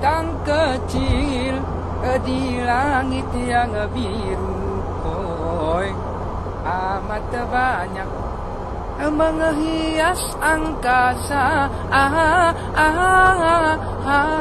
bintang kecil di langit yang biru, amat banyak menghias angkasa.